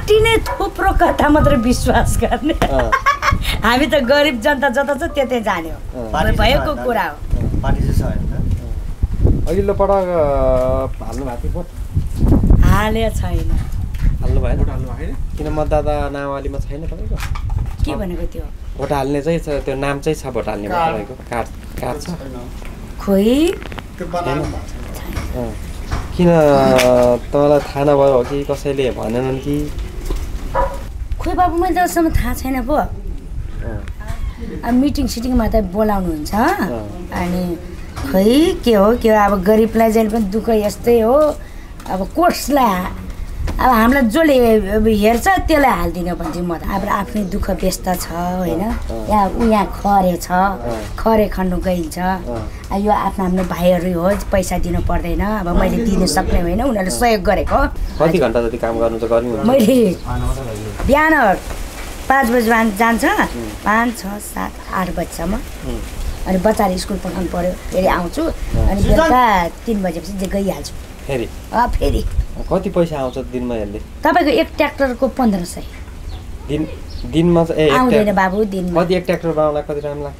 अति नै थुप्रो कथा मात्र विश्वास गर्ने हामी त गरिब जनता जता छ त्यतै जाने हो भएको कुरा हो पार्टी चाहिँ छ अघिल्लो पटक हाल्नु भएको थियो भोट हाले छैन हाल्नु भएन किन मतदाता नामावलीमा छैन तपाईँको के भनेको त्यो भोट हाल्ने चाहिँ त्यो नाम चाहिँ छ भोट हाल्ने तपाईँको कार्ड छ खोइ किन तपाईँलाई थाहा नभयो हो कि कसैले भनेनन् कि खोइ बाबु मैले जसम्म थाहा छैन पो अब मिटिङ सिटिङमा त बोलाउनुहुन्छ अनि खै के हो अब गरिबलाई चाहिँ पनि दुःख यस्तै हो अब कोर्सलाई अब हामीलाई जसले हेर्छ त्यसलाई हालिदिनु भन्छ म त अब आफ्नै दुःख व्यस्त छ होइन यहाँ खरे छ खरे खन्नु गइन्छ यो आफ्नो भाइहरू हो पैसा दिनु पर्दैन अब मैले दिनु सक्ने होइन उनीहरूले सहयोग गरेको कति घन्टा जति काम गर्नु त गर्नु मैले बिहान 5 बजी जान्छ 5, 6, 7, 8 बजीसम्म अनि बच्चाले स्कुल पठाउनु पर्यो फेरि आउँछु अनि बेलुका 3 बजेपछि गइहाल्छु फेरि फेरि कति पैसा आउँछ दिनमा यसले तपाईँको एक ट्र्याक्टरको 1500 दिनमा आउँदैन बाबु दिनमा कति एक ट्र्याक्टर बनाउनलाई कति टाइम लाग्छ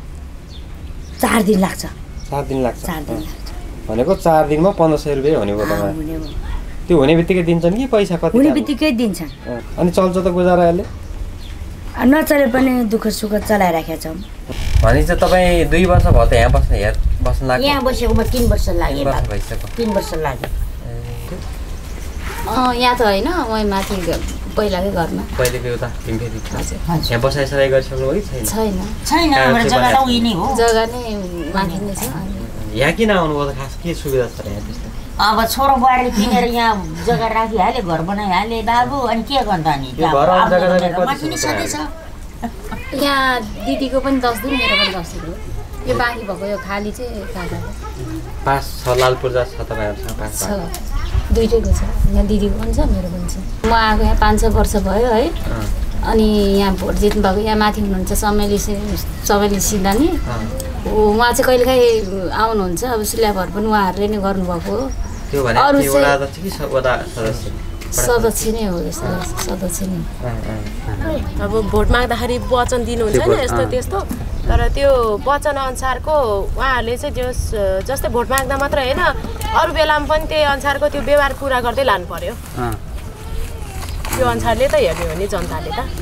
4 दिन लाग्छ 4 दिन लाग्छ भनेको 4 दिनमा 1500 रुपैयाँ हुने भयो तपाईँ त्यो हुने बित्तिकै दिन्छन् कि पैसा कति हुने बित्तिकै दिन्छन् अनि चल्छ त गुजारा यसले नचले पनि दुःख सुख चलाइराखेका छौँ भनेपछि तपाईँ 2 वर्ष भयो त यहाँ बस्न लाग्यो यहाँ बसेको म 3 वर्ष लाग्यो 3 वर्ष लाग्यो यहाँ त होइन म माथि पहिलाकै घरमा पहिलेको एउटा यहाँ बसाइसराइ गरिसक्नु हो कि छैन छैन हाम्रो जग्गा त उही नै हो जग्गा नै माथि नै छ यहाँ किन आउनुभयो त खास के सुविधा छ यहाँ त्यस्तो अब छोरो बुहारीले किनेर यहाँ जग्गा राखिहाले घर बनाइहाले बाबु अनि के गर्नु त नि यहाँ दिदीको पनि 10 दिन मेरो पनि 10 दिन हो यो बाँकी भएको यो खाली चाहिँ काकाको 5 छ लालपूर्जा छ तपाईँहरूसँग 5 छ दुईटैको छ यहाँ दिदीको पनि छ मेरो पनि छ म आएको यहाँ 5-6 वर्ष भयो है अनि यहाँ भोट जित्नु भएको यहाँ माथि हुनुहुन्छ समेली सिन्धानी उहाँ चाहिँ कहिलेकाहीँ आउनुहुन्छ अब स्ल्याबहरू पनि उहाँहरूले नै गर्नुभएको हो अरू सदस्य नै हो सदस्य नै अब भोट माग्दाखेरि वचन दिनुहुन्छ नि यस्तो त्यस्तो तर त्यो वचन अनुसारको उहाँहरूले चाहिँ जस्तै भोट माग्दा मात्र होइन अरू बेलामा पनि त्यही अनुसारको त्यो व्यवहार पुरा गर्दै लानु पर्यो त्यो अनुसारले त हेर्ने हो नि जनताले त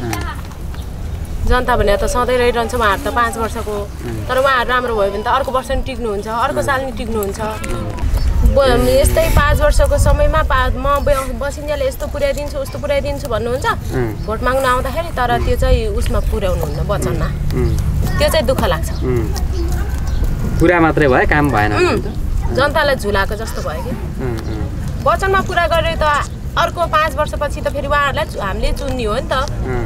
जनता भने त सधैँ रहिरहन्छ उहाँहरू त 5 वर्षको तर उहाँहरू राम्रो भयो भने त अर्को वर्ष नि टिक्नुहुन्छ अर्को साल नि टिक्नुहुन्छ यस्तै 5 वर्षको समयमा म बसिन्जेल यस्तो पुर्याइदिन्छु उस्तो पुर्याइदिन्छु भन्नुहुन्छ भोट माग्नु आउँदाखेरि तर त्यो चाहिँ उसमा पुर्याउनुहुन्न वचनमा त्यो चाहिँ दुःख लाग्छ पुरा मात्रै भयो काम भएन जनतालाई झुलाएको जस्तो भयो कि वचनमा पुरा गरेर त अर्को 5 वर्षपछि त फेरि उहाँहरूलाई हामीले चुन्ने हो नि त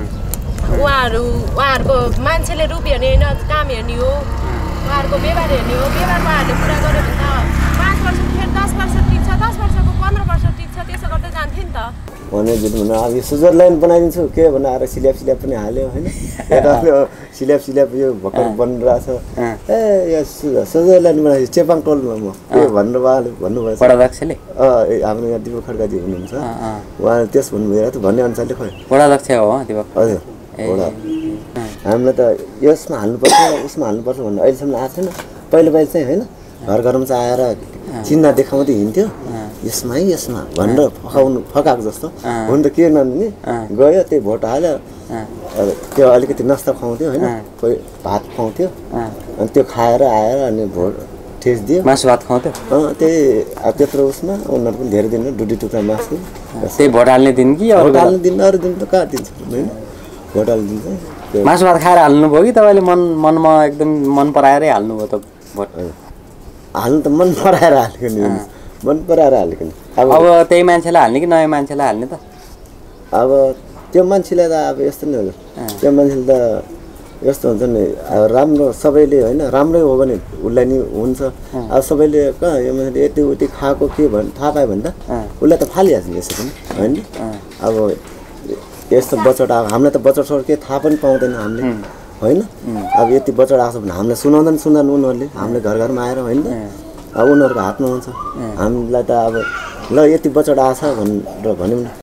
उहाँहरूको मान्छेले रूप हेर्ने होइन काम हेर्ने हो उहाँहरूको व्यवहार हेर्ने हो व्यवहार उहाँहरूले पुरा गर्यो भने त 5 वर्ष फेरि 10 वर्ष टिक्छ 10 वर्षको 15 वर्ष टिक्छ त्यसो गर्दै जान्थ्यो नि त भने जुन अब यो सुजर लाइन बनाइदिन्छु के भनेर सिल्याप पनि हाल्यो होइन सिल्याप यो भर्खर बनिरहेछ यो सुजर लाइन बनाइ चेपाङ टोलमा म के भन्नुभयो वडाध्यक्षले हाम्रो यहाँ दिपक खड्काजी हुनुहुन्छ उहाँले त्यस भन्नुभयो त भन्ने अनुसारले खोइ वडाध्यक्ष हो दिपक हजुर हामीलाई त यसमा हाल्नुपर्छ उसमा हाल्नुपर्छ भन्ने अहिलेसम्म आएको छैन पहिलो चाहिँ होइन घर घरमा चाहिँ आएर चिन्ह देखाउँदै हिँड्थ्यो यसमा भनेर फकाएको जस्तो हुन त के नदिने गयो त्यही भोट हाल्यो त्यो अलिकति नास्ता खुवाउँथ्यो होइन कोही भात खुवाउँथ्यो अनि त्यो खाएर आएर अनि भोट ठेस दियो मासु भात खुवाउँथ्यो त्यही अब त्यत्रो उसमा उनीहरू पनि धेरै दिन डुडी टुक्रा मासु त्यही भोट हाल्ने दिन कि भोट हाल्ने दिन अरू दिन त कहाँ दिन्छ होइन भोट हाल्ने दिन चाहिँ मासु भात खाएर हाल्नुभयो कि तपाईँले मनमा एकदम मन पराएरै हाल्नुभयो त भोट हाल्नु त मन पराएर हालेको नि मन पराएर हालेको नि अब त्यही मान्छेलाई हाल्ने कि नयाँ मान्छेलाई हाल्ने त अब त्यो मान्छेलाई त अब यस्तो नि हजुर त्यो मान्छेले त यस्तो हुन्छ नि अब राम्रो सबैले होइन राम्रै हो भने उसलाई नि हुन्छ अब सबैले कहाँ यो मान्छेले यति उति खाएको के थाहा पायो भने त उसलाई त फालिहाल्छ नि यसो पनि होइन अब यस्तो बचत अब हामीलाई त बचत के थाहा पनि पाउँदैन हामीले होइन अब यति बचत आएको छ भने हामीलाई सुनाउँदैन उनीहरूले हामीले घर घरमा आएर होइन अब उनीहरूको हातमा हुन्छ हामीलाई त अब ल यति बचत आएको छ भनेर भन्यौँ न